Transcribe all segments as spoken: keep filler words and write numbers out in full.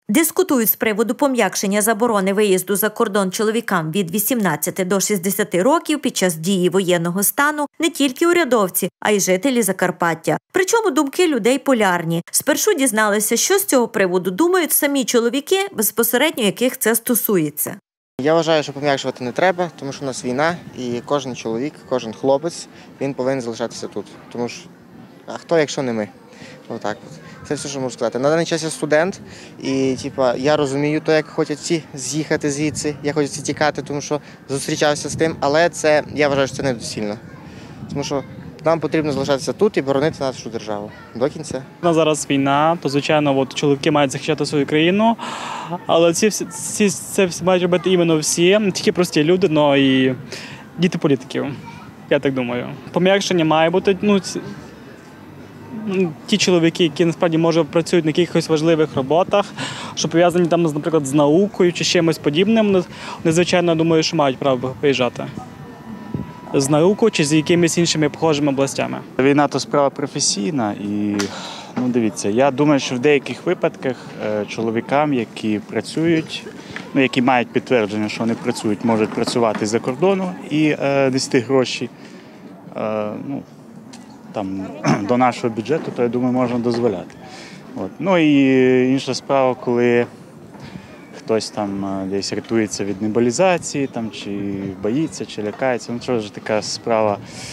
Дискутують з приводу пом'якшення заборони виїзду за кордон чоловікам від вісімнадцяти до шістдесяти років під час дії воєнного стану не тільки урядовці, а й жителі Закарпаття. Причому думки людей полярні. Спершу дізналися, що з цього приводу думають самі чоловіки, безпосередньо яких це стосується. Я вважаю, що пом'якшувати не треба, тому що у нас війна, і кожен чоловік, кожен хлопець, він повинен залишатися тут. Тому що, а хто, якщо не ми? Отак от. Це все, що можу сказати. На даний час я студент, і типа, я розумію то, як хочуть всі з'їхати звідси, як хочуть всі тікати, тому що зустрічався з тим, але це, я вважаю, що це недоцільно. Тому що нам потрібно залишатися тут і боронити нашу державу до кінця. Зараз війна, то, звичайно, от, чоловіки мають захищати свою країну, але ці, ці, це всі мають робити іменно всі, не тільки прості люди, але і діти політиків, я так думаю. Пом'якшення має бути, ну, ті чоловіки, які насправді, може, працюють на якихось важливих роботах, що пов'язані там, наприклад, з наукою чи чимось подібним, вони, звичайно, думаю, що мають право виїжджати. З наукою чи з якимись іншими похожими областями. Війна – то справа професійна і, ну, дивіться, я думаю, що в деяких випадках чоловікам, які працюють, ну, які мають підтвердження, що вони працюють, можуть працювати за кордону і е, нести гроші е, ну, там, до нашого бюджету, то, я думаю, можна дозволяти. От. Ну і інша справа, коли хтось там десь рятується від мобілізації, там, чи боїться, чи лякається. Ну, це ж така справа,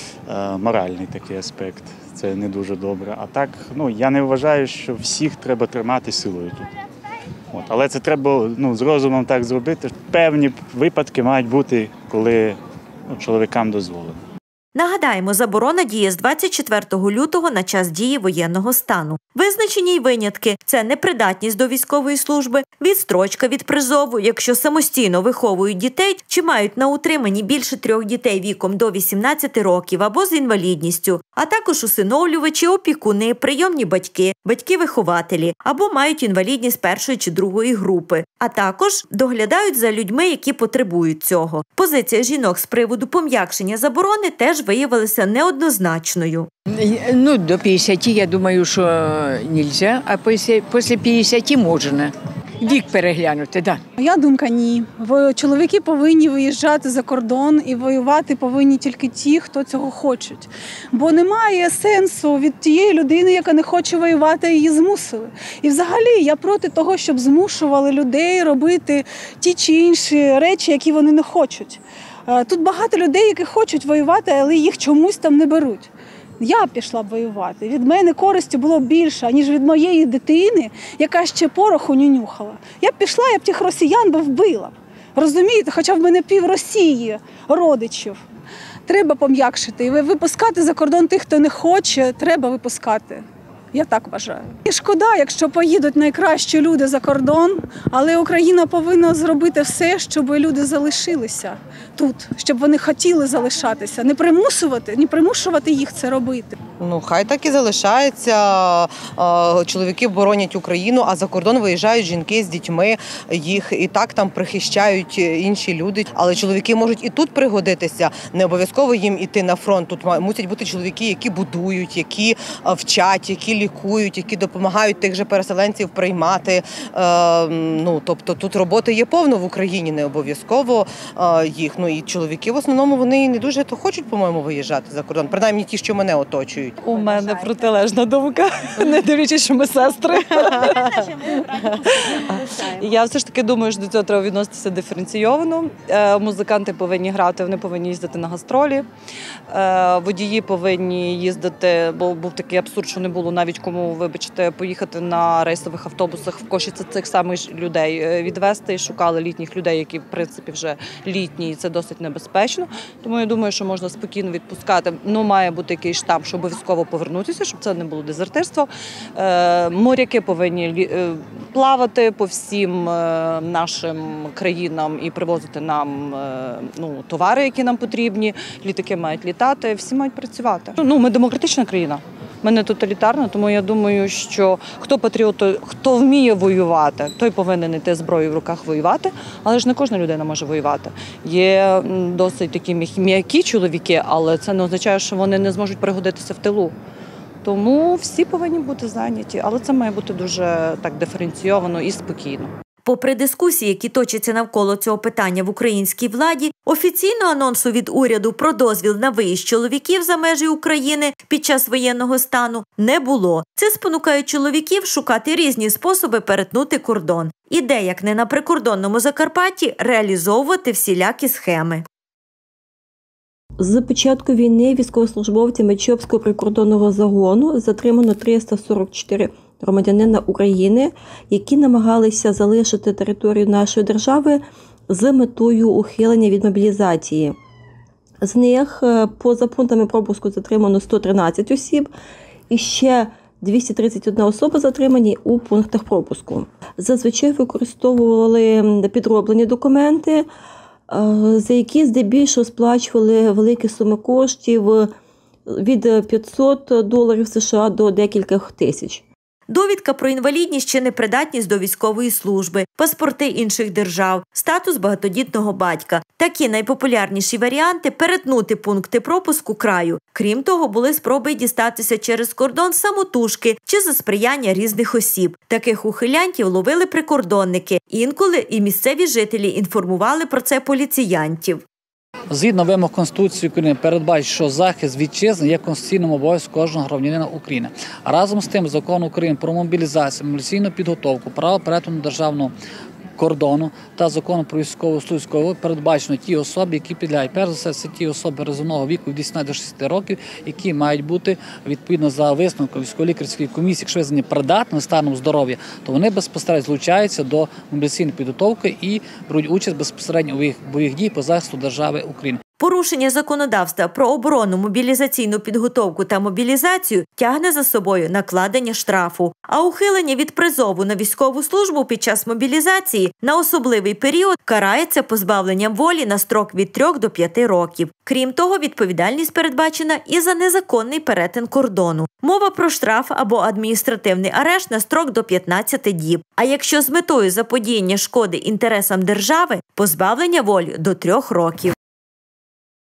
е, моральний такий аспект. Це не дуже добре. А так, ну, я не вважаю, що всіх треба тримати силою тут. От. Але це треба, ну, з розумом так зробити. Певні випадки мають бути, коли, ну, чоловікам дозволено. Нагадаємо, заборона діє з двадцять четвертого лютого на час дії воєнного стану. Визначені й винятки – це непридатність до військової служби, відстрочка від призову, якщо самостійно виховують дітей чи мають на утриманні більше трьох дітей віком до вісімнадцяти років або з інвалідністю, а також усиновлювачі, опікуни, прийомні батьки, батьки-вихователі або мають інвалідність першої чи другої групи, а також доглядають за людьми, які потребують цього. Позиція жінок з приводу пом'якшення заборони теж виявилася неоднозначною. Ну, до п'ятдесяти, я думаю, що не можна, а після п'ятдесяти можна. Вік переглянути, так. Моя думка – ні. Чоловіки повинні виїжджати за кордон і воювати повинні тільки ті, хто цього хочуть. Бо немає сенсу від тієї людини, яка не хоче воювати, її змусили. І взагалі я проти того, щоб змушували людей робити ті чи інші речі, які вони не хочуть. Тут багато людей, які хочуть воювати, але їх чомусь там не беруть. Я б пішла б воювати. Від мене користі було більше, ніж від моєї дитини, яка ще пороху не нюхала. Я б пішла, я б тих росіян би вбила. Розумієте? Хоча в мене пів Росії родичів. Треба пом'якшити. І випускати за кордон тих, хто не хоче, треба випускати. Я так вважаю. І шкода, якщо поїдуть найкращі люди за кордон, але Україна повинна зробити все, щоб люди залишилися тут, щоб вони хотіли залишатися, не примусувати, не примушувати їх це робити. Ну, хай так і залишається. Чоловіки боронять Україну, а за кордон виїжджають жінки з дітьми, їх і так там прихищають інші люди. Але чоловіки можуть і тут пригодитися, не обов'язково їм іти на фронт. Тут мусять бути чоловіки, які будують, які вчать, які лікують, які допомагають тих же переселенців приймати. Ну, тобто тут роботи є повно в Україні, не обов'язково їх. Ну і чоловіки в основному вони не дуже то хочуть, по-моєму, виїжджати за кордон. Принаймні ті, що мене оточують. У мене протилежна думка, не дивлячись, що ми сестри. Я все ж таки думаю, що до цього треба відноситися диференційовано. Музиканти повинні грати, вони повинні їздити на гастролі. Водії повинні їздити, бо був такий абсурд, що не було навіть кому, вибачте, поїхати на рейсових автобусах в Кошице цих самих людей відвезти. Шукали літніх людей, які, в принципі, вже літні, і це досить небезпечно. Тому я думаю, що можна спокійно відпускати. Ну, має бути якийсь штамп, щоб обов'язково повернутися, щоб це не було дезертирство. Моряки повинні плавати по всім нашим країнам і привозити нам, ну, товари, які нам потрібні. Літаки мають літати, всі мають працювати. Ну, ми демократична країна. Ми не тоталітарна, тому я думаю, що хто патріот, хто вміє воювати, той повинен йти зброєю в руках воювати, але ж не кожна людина може воювати. Є досить такі м'які чоловіки, але це не означає, що вони не зможуть пригодитися в тилу. Тому всі повинні бути зайняті, але це має бути дуже так диференційовано і спокійно. Попри дискусії, які точаться навколо цього питання в українській владі, офіційного анонсу від уряду про дозвіл на виїзд чоловіків за межі України під час воєнного стану не було. Це спонукає чоловіків шукати різні способи перетнути кордон. І де, як не на прикордонному Закарпатті, реалізовувати всілякі схеми. З початку війни військовослужбовцями Чопського прикордонного загону затримано триста сорок чотири громадянина України, які намагалися залишити територію нашої держави з метою ухилення від мобілізації. З них поза пунктами пропуску затримано сто тринадцять осіб і ще двісті тридцять одна особа затримані у пунктах пропуску. Зазвичай використовували підроблені документи, за які здебільшого сплачували великі суми коштів від п'ятсот доларів США до декількох тисяч. Довідка про інвалідність чи непридатність до військової служби, паспорти інших держав, статус багатодітного батька. Такі найпопулярніші варіанти – перетнути пункти пропуску краю. Крім того, були спроби дістатися через кордон самотужки чи за сприяння різних осіб. Таких ухилянтів ловили прикордонники. Інколи і місцеві жителі інформували про це поліціянтів. Згідно вимог Конституції України передбачить, що захист вітчизни є конституційним обов'язком кожного громадянина України. А разом з тим Закон України про мобілізацію, мобілізаційну підготовку, право перетину державного кордону та Закону про військову службу передбачено ті особи, які підлягають. Перш за все, це ті особи призовного віку від вісімнадцяти до шістдесяти років, які мають бути, відповідно за висновком військово-лікарської комісії, якщо визнані придатними станом здоров'я, то вони безпосередньо злучаються до мобілізаційної підготовки і беруть участь безпосередньо у бойових дій по захисту держави України. Порушення законодавства про оборону, мобілізаційну підготовку та мобілізацію тягне за собою накладення штрафу. А ухилення від призову на військову службу під час мобілізації на особливий період карається позбавленням волі на строк від трьох до п'яти років. Крім того, відповідальність передбачена і за незаконний перетин кордону. Мова про штраф або адміністративний арешт на строк до п'ятнадцяти діб. А якщо з метою заподіяння шкоди інтересам держави – позбавлення волі до трьох років.